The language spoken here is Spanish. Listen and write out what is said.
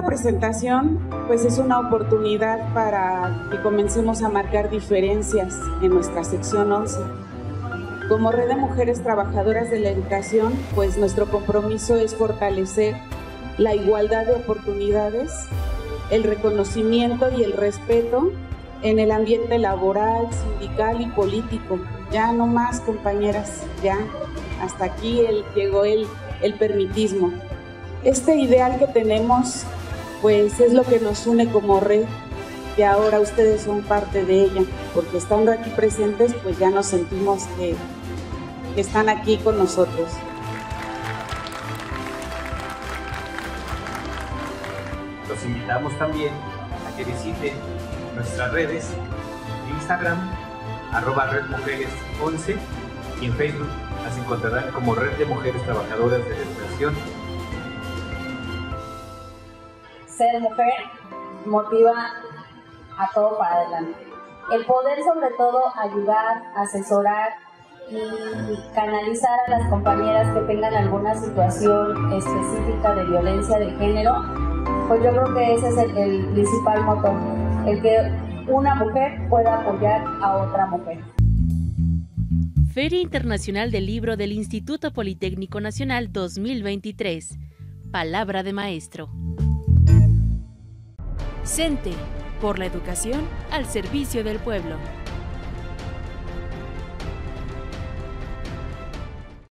presentación pues es una oportunidad para que comencemos a marcar diferencias en nuestra sección 11. Como Red de Mujeres Trabajadoras de la Educación, pues nuestro compromiso es fortalecer la igualdad de oportunidades, el reconocimiento y el respeto en el ambiente laboral, sindical y político. Ya no más, compañeras, ya hasta aquí llegó el permitismo. Este ideal que tenemos pues es lo que nos une como red, y ahora ustedes son parte de ella, porque estando aquí presentes pues ya nos sentimos que están aquí con nosotros. Los invitamos también a que visiten nuestras redes, Instagram, @redmujeres11, y en Facebook las encontrarán como Red de Mujeres Trabajadoras de la Educación. Ser mujer motiva a todo para adelante. El poder, sobre todo, ayudar, asesorar y canalizar a las compañeras que tengan alguna situación específica de violencia de género, pues yo creo que ese es el principal motor, el que una mujer pueda apoyar a otra mujer. Feria Internacional del Libro del Instituto Politécnico Nacional 2023. Palabra de maestro. CENTE, por la educación al servicio del pueblo.